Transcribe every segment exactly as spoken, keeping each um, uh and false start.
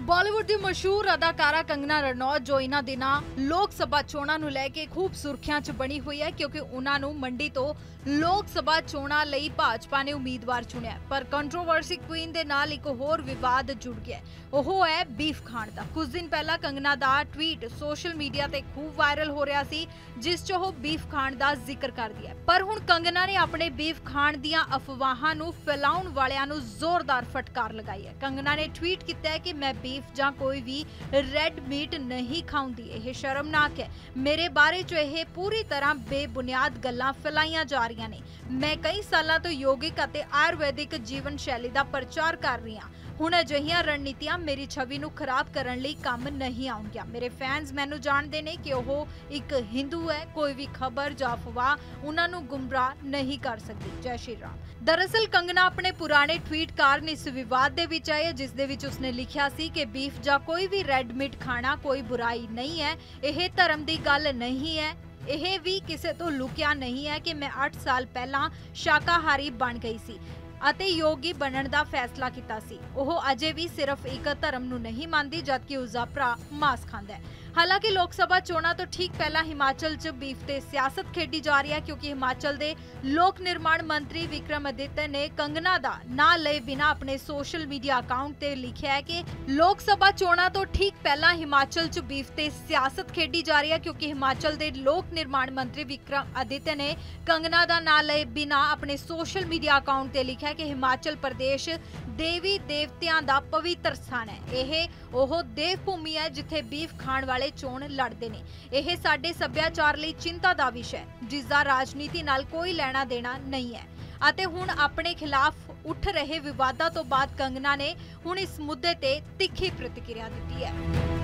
ਬਾਲੀਵੁੱਡ ਦੀ ਮਸ਼ਹੂਰ ਅਦਾਕਾਰਾ ਕੰਗਨਾ ਰਣੌਤ ਜੋ ਇਹਨਾਂ ਦਿਨਾਂ ਲੋਕ ਸਭਾ ਚੋਣਾਂ ਨੂੰ ਲੈ ਕੇ ਖੂਬ ਸੁਰਖੀਆਂ 'ਚ ਬਣੀ ਹੋਈ ਹੈ ਕਿਉਂਕਿ ਉਹਨਾਂ ਨੂੰ ਮੰਡੀ ਤੋਂ ਲੋਕ ਸਭਾ ਚੋਣਾਂ ਲਈ ਭਾਜਪਾ ਨੇ ਉਮੀਦਵਾਰ ਚੁਣਿਆ। ਪਰ ਕੰਟਰੋਵਰਸੀ ਕੁਈਨ ਦੇ ਨਾਲ ਇੱਕ ਹੋਰ ਵਿਵਾਦ ਜੁੜ ਗਿਆ, ਉਹ ਹੈ ਬੀਫ ਖਾਣ ਦਾ। ਕੁਝ ਦਿਨ ਪਹਿਲਾਂ ਕੰਗਨਾ ਦਾ ਟਵੀਟ ਸੋਸ਼ਲ ਮੀਡੀਆ ਤੇ ਖੂਬ ਵਾਇਰਲ ਹੋ ਰਿਹਾ ਸੀ, ਜਿਸ 'ਚ ਉਹ ਬੀਫ ਖਾਣ ਦਾ ਜ਼ਿਕਰ ਕਰਦੀ ਹੈ। ਪਰ ਹੁਣ ਕੰਗਨਾ ਨੇ ਆਪਣੇ ਬੀਫ ਖਾਣ ਦੀਆਂ ਅਫਵਾਹਾਂ ਨੂੰ ਫੈਲਾਉਣ ਵਾਲਿਆਂ ਨੂੰ ਜ਼ੋਰਦਾਰ ਫਟਕਾਰ ਲਗਾਈ ਹੈ। ਕੰਗਨਾ ਨੇ ਟਵੀਟ ਕੀਤਾ ਹੈ ਕਿ ਮੈਂ ਬੀਫ ਜਾਂ ਕੋਈ ਵੀ ਰੈਡ ਮੀਟ ਨਹੀਂ ਖਾਉਂਦੀ, ਇਹ ਸ਼ਰਮਨਾਕ ਹੈ। ਮੇਰੇ ਬਾਰੇ 'ਚ ਇਹ ਪੂਰੀ ਤਰ੍ਹਾਂ ਬੇਬੁਨਿਆਦ ਗੱਲਾਂ ਫੈਲਾਈਆਂ ਜਾ ਰਹੀਆਂ ਨੇ। ਮੈਂ ਕਈ ਸਾਲਾਂ ਤੋਂ ਯੋਗਿਕ ਅਤੇ ਆਯੁਰਵੈਦਿਕ ਜੀਵਨ ਸ਼ੈਲੀ ਦਾ ਪ੍ਰਚਾਰ ਕਰ ਰਹੀ ਹਾਂ। ਹੁਣ ਅਜਿਹੀਆਂ ਰਣਨੀਤੀਆਂ ਮੇਰੀ ਛਵੀ ਨੂੰ ਖਰਾਬ ਕਰਨ ਲਈ ਕੰਮ ਨਹੀਂ ਆਉਣਗੀਆਂ। ਮੇਰੇ ਫੈਨਸ ਮੈਨੂੰ ਜਾਣਦੇ ਨੇ ਕਿ ਉਹ ਇੱਕ ਹਿੰਦੂ ਹੈ। ਕੋਈ ਵੀ ਖਬਰ ਜਾਂ ਅਫਵਾਹ ਉਹਨਾਂ ਨੂੰ ਗੁੰਮਰਾਹ ਨਹੀਂ ਕਰ ਸਕਦੀ। ਜੈ ਸ਼੍ਰੀ ਰਾਮ। ਦਰਅਸਲ ਕੰਗਨਾ ਆਪਣੇ ਪੁਰਾਣੇ ਟਵੀਟ ਕਾਰਨ ਇਸ ਵਿਵਾਦ ਦੇ ਵਿੱਚ ਆਈ ਹੈ, ਜਿਸ ਦੇ ਵਿੱਚ ਉਸਨੇ ਲਿਖਿਆ ਸੀ ਕਿ ਬੀਫ ਜਾਂ ਕੋਈ ਵੀ ਰੈਡ ਮੀਟ ਖਾਣਾ ਕੋਈ ਬੁਰਾਈ ਨਹੀਂ ਹੈ। ਇਹ ਧਰਮ ਦੀ ਗੱਲ ਨਹੀਂ ਹੈ। ਇਹ ਵੀ ਕਿਸੇ ਤੋਂ ਲੁਕਿਆ ਨਹੀਂ ਹੈ ਕਿ ਮੈਂ ਅੱਠ ਸਾਲ ਪਹਿਲਾਂ ਸ਼ਾਕਾਹਾਰੀ ਬਣ ਗਈ ਸੀ ਅਤੇ ਯੋਗੀ ਬਣਨ ਦਾ ਫੈਸਲਾ ਕੀਤਾ ਸੀ। ਉਹ ਅਜੇ ਵੀ ਸਿਰਫ ਇੱਕ ਧਰਮ ਨੂੰ ਨਹੀਂ ਮੰਨਦੀ, ਜਦਕਿ ਉਸਦਾ ਭਰਾ ਮਾਸ ਖਾਂਦਾ ਹੈ। ਹਾਲਾਂਕਿ ਲੋਕ ਸਭਾ ਚੋਣਾਂ ਤੋਂ ਠੀਕ ਪਹਿਲਾਂ ਹਿਮਾਚਲ 'ਚ ਬੀਫ ਤੇ ਸਿਆਸਤ ਖੇਡੀ ਜਾ ਰਹੀ ਹੈ, ਕਿਉਂਕਿ ਹਿਮਾਚਲ ਦੇ ਲੋਕ ਨਿਰਮਾਣ ਮੰਤਰੀ ਵਿਕਰਮਾਦਿੱਤੇ ਨੇ ਕੰਗਨਾ ਦਾ ਨਾਂ ਲਏ ਬਿਨਾਂ ਆਪਣੇ ਸੋਸ਼ਲ ਮੀਡੀਆ ਅਕਾਊਂਟ ਤੇ ਲਿਖਿਆ ਹੈ ਕਿ ਲੋਕ ਸਭਾ ਚੋਣਾਂ ਤੋਂ ਠੀਕ ਪਹਿਲਾਂ ਹਿਮਾਚਲ 'ਚ ਬੀਫ ਤੇ ਸਿਆਸਤ ਖੇਡੀ ਜਾ ਰਹੀ ਹੈ, ਕਿਉਂਕਿ ਹਿਮਾਚਲ ਦੇ ਲੋਕ ਨਿਰਮਾਣ ਮੰਤਰੀ ਵਿਕਰਮਾਦਿੱਤੇ ਨੇ ਕੰਗਨਾ ਦਾ ਨਾਂ ਲਏ ਬਿਨਾਂ ਆਪਣੇ ਸੋਸ਼ਲ ਮੀਡੀਆ ਅਕਾਊਂਟ ਤੇ ਲਿਖਿਆ ਕਿ ਹਿਮਾਚਲ ਪ੍ਰਦੇਸ਼ ਦੇਵੀ ਦੇਵਤਿਆਂ ਦਾ ਪਵਿੱਤਰ ਸਥਾਨ ਹੈ। ਇਹ ਉਹ ਦੇਵ ਭੂਮੀ ਹੈ ਜਿੱਥੇ ਬੀਫ ਖਾਣ ਵਾਲੇ ਚੋਣ ਲੜਦੇ ਨੇ। ਇਹ ਸਾਡੇ ਸੱਭਿਆਚਾਰ ਲਈ ਚਿੰਤਾ ਦਾ ਵਿਸ਼ਾ ਹੈ, ਜਿਸ ਦਾ ਰਾਜਨੀਤੀ ਨਾਲ ਕੋਈ ਲੈਣਾ ਦੇਣਾ ਨਹੀਂ ਹੈ। ਅਤੇ ਹੁਣ ਆਪਣੇ ਖਿਲਾਫ ਉੱਠ ਰਹੇ ਵਿਵਾਦਾਂ ਤੋਂ ਬਾਅਦ ਕੰਗਨਾ ਨੇ ਹੁਣ ਇਸ ਮੁੱਦੇ ਤੇ ਤਿੱਖੀ ਪ੍ਰਤੀਕਿਰਿਆ ਦਿੱਤੀ ਹੈ।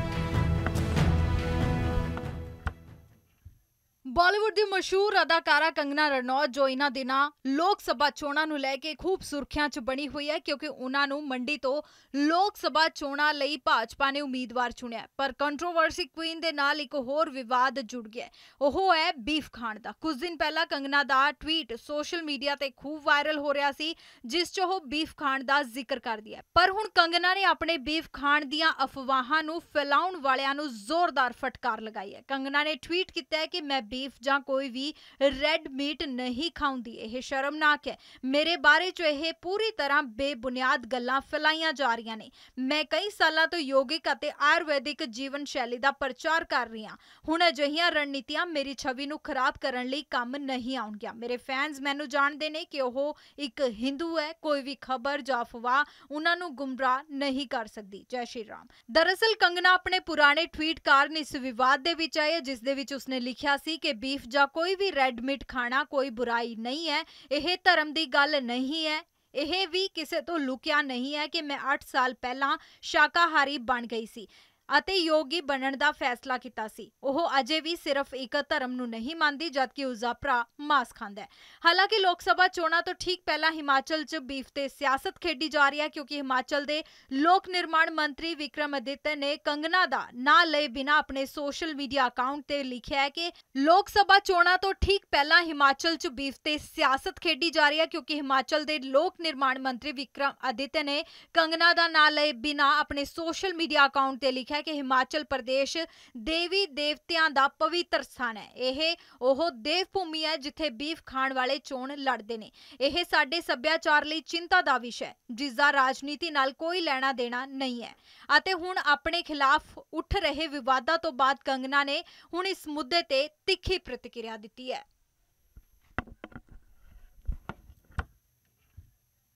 ਬਾਲੀਵੁੱਡ ਦੀ ਮਸ਼ਹੂਰ ਅਦਾਕਾਰਾ ਕੰਗਨਾ ਰਣੌਤ ਜੋ ਇਹਨਾਂ ਦਿਨਾਂ ਲੋਕ ਸਭਾ ਚੋਣਾਂ ਨੂੰ ਲੈ ਕੇ ਖੂਬ ਸੁਰਖੀਆਂ 'ਚ ਬਣੀ ਹੋਈ ਹੈ ਕਿਉਂਕਿ ਉਹਨਾਂ ਨੂੰ ਮੰਡੀ ਤੋਂ ਲੋਕ ਸਭਾ ਚੋਣਾਂ ਲਈ ਭਾਜਪਾ ਨੇ ਉਮੀਦਵਾਰ ਚੁਣਿਆ। ਪਰ ਕੰਟਰੋਵਰਸੀ ਕੁਈਨ ਦੇ ਨਾਲ ਇੱਕ ਹੋਰ ਵਿਵਾਦ ਜੁੜ ਗਿਆ, ਉਹ ਹੈ ਬੀਫ ਖਾਣ ਦਾ। ਕੁਝ ਦਿਨ ਪਹਿਲਾਂ ਕੰਗਨਾ ਦਾ ਟਵੀਟ ਸੋਸ਼ਲ ਮੀਡੀਆ ਤੇ ਖੂਬ ਵਾਇਰਲ ਹੋ ਰਿਹਾ ਸੀ, ਜਿਸ 'ਚ ਉਹ ਬੀਫ ਖਾਣ ਦਾ ਜ਼ਿਕਰ ਕਰਦੀ ਹੈ। ਪਰ ਹੁਣ ਕੰਗਨਾ ਨੇ ਆਪਣੇ ਬੀਫ ਖਾਣ ਦੀਆਂ ਅਫਵਾਹਾਂ ਨੂੰ ਫੈਲਾਉਣ ਵਾਲਿਆਂ ਨੂੰ ਜ਼ੋਰਦਾਰ ਫਟਕਾਰ ਲਗਾਈ ਹੈ। ਕੰਗਨਾ ਨੇ ਟਵੀਟ ਕੀਤਾ ਹੈ ਕਿ ਮੈਂ ਬੀਫ ਜਾਂ ਕੋਈ ਵੀ ਰੈਡ ਮੀਟ ਨਹੀਂ ਖਾਉਂਦੀ, ਇਹ ਸ਼ਰਮਨਾਕ ਹੈ। ਮੇਰੇ ਬਾਰੇ 'ਚ ਇਹ ਪੂਰੀ ਤਰ੍ਹਾਂ ਬੇਬੁਨਿਆਦ ਗੱਲਾਂ ਫੈਲਾਈਆਂ ਜਾ ਰਹੀਆਂ ਨੇ। ਮੈਂ ਕਈ ਸਾਲਾਂ ਤੋਂ ਯੋਗਿਕ ਅਤੇ ਆਯੁਰਵੈਦਿਕ ਜੀਵਨ ਸ਼ੈਲੀ ਦਾ ਪ੍ਰਚਾਰ ਕਰ ਰਹੀ ਹਾਂ। ਹੁਣ ਅਜਿਹੀਆਂ ਰਣਨੀਤੀਆਂ ਮੇਰੀ ਛਵੀ ਨੂੰ ਖਰਾਬ ਕਰਨ ਲਈ ਕੰਮ ਨਹੀਂ ਆਉਣਗੀਆਂ। ਮੇਰੇ ਫੈਨਸ ਮੈਨੂੰ ਜਾਣਦੇ ਨੇ ਕਿ ਉਹ ਇੱਕ ਹਿੰਦੂ ਹੈ। ਕੋਈ ਵੀ ਖਬਰ ਜਾਂ ਅਫਵਾਹ ਉਹਨਾਂ ਨੂੰ ਗੁੰਮਰਾਹ ਨਹੀਂ ਕਰ ਸਕਦੀ। ਜੈ ਸ਼੍ਰੀ ਰਾਮ। ਦਰਅਸਲ ਕੰਗਨਾ ਆਪਣੇ ਪੁਰਾਣੇ ਟਵੀਟ ਕਾਰਨ ਇਸ ਵਿਵਾਦ ਦੇ ਵਿੱਚ ਆਈ ਹੈ, ਜਿਸ ਦੇ ਵਿੱਚ ਉਸਨੇ ਲਿਖਿਆ ਸੀ ਕਿ ਬੀਫ ਜਾਂ ਕੋਈ ਵੀ ਰੈਡ ਮੀਟ ਖਾਣਾ ਕੋਈ ਬੁਰਾਈ ਨਹੀਂ ਹੈ। ਇਹ ਧਰਮ ਦੀ ਗੱਲ ਨਹੀਂ ਹੈ। ਇਹ ਵੀ ਕਿਸੇ ਤੋਂ ਲੁਕਿਆ ਨਹੀਂ ਹੈ ਕਿ ਮੈਂ ਅੱਠ ਸਾਲ ਪਹਿਲਾਂ ਸ਼ਾਕਾਹਾਰੀ ਬਣ ਗਈ ਸੀ ਅਤੇ ਯੋਗੀ ਬਣਨ ਦਾ ਫੈਸਲਾ ਕੀਤਾ ਸੀ। ਉਹ ਅਜੇ ਵੀ ਸਿਰਫ ਇੱਕ ਧਰਮ ਨੂੰ ਨਹੀਂ ਮੰਨਦੀ, ਜਦਕਿ ਉਸਦਾ ਭਰਾ ਮਾਸ ਖਾਂਦਾ ਹੈ। ਹਾਲਾਂਕਿ ਲੋਕ ਸਭਾ ਚੋਣਾਂ ਤੋਂ ਠੀਕ ਪਹਿਲਾਂ ਹਿਮਾਚਲ 'ਚ ਬੀਫ ਤੇ ਸਿਆਸਤ ਖੇਡੀ ਜਾ ਰਹੀ ਹੈ, ਕਿਉਂਕਿ ਹਿਮਾਚਲ ਦੇ ਲੋਕ ਨਿਰਮਾਣ ਮੰਤਰੀ ਵਿਕਰਮਾਦਿੱਤੇ ਨੇ ਕੰਗਨਾ ਦਾ ਨਾਂ ਲਏ ਬਿਨਾਂ ਆਪਣੇ ਸੋਸ਼ਲ ਮੀਡੀਆ ਅਕਾਊਂਟ ਤੇ ਲਿਖਿਆ ਹੈ ਕਿ ਲੋਕ ਸਭਾ ਚੋਣਾਂ ਤੋਂ ਠੀਕ ਪਹਿਲਾਂ ਹਿਮਾਚਲ 'ਚ ਬੀਫ ਤੇ ਸਿਆਸਤ ਖੇਡੀ ਜਾ ਰਹੀ ਹੈ, ਕਿਉਂਕਿ ਹਿਮਾਚਲ ਦੇ ਲੋਕ ਨਿਰਮਾਣ ਮੰਤਰੀ ਵਿਕਰਮਾਦਿੱਤੇ ਨੇ ਕੰਗਨਾ ਦਾ ਨਾਂ ਲਏ ਬਿਨਾਂ ਆਪਣੇ ਸੋਸ਼ਲ ਮੀਡੀਆ ਅਕਾਊਂਟ ਤੇ ਲਿਖਿਆ ਕਿ ਹਿਮਾਚਲ ਪ੍ਰਦੇਸ਼ ਦੇਵੀ ਦੇਵਤਿਆਂ ਦਾ ਪਵਿੱਤਰ ਸਥਾਨ ਹੈ। ਇਹ ਉਹ ਦੇਵ ਭੂਮੀ ਹੈ ਜਿੱਥੇ ਬੀਫ ਖਾਣ ਵਾਲੇ ਚੋਣ ਲੜਦੇ ਨੇ। ਇਹ ਸਾਡੇ ਸੱਭਿਆਚਾਰ ਲਈ ਚਿੰਤਾ ਦਾ ਵਿਸ਼ਾ ਹੈ, ਜਿਸ ਦਾ ਰਾਜਨੀਤੀ ਨਾਲ ਕੋਈ ਲੈਣਾ ਦੇਣਾ ਨਹੀਂ ਹੈ। ਅਤੇ ਹੁਣ ਆਪਣੇ ਖਿਲਾਫ ਉੱਠ ਰਹੇ ਵਿਵਾਦਾਂ ਤੋਂ ਬਾਅਦ ਕੰਗਨਾ ਨੇ ਹੁਣ ਇਸ ਮੁੱਦੇ ਤੇ ਤਿੱਖੀ ਪ੍ਰਤੀਕਿਰਿਆ ਦਿੱਤੀ ਹੈ।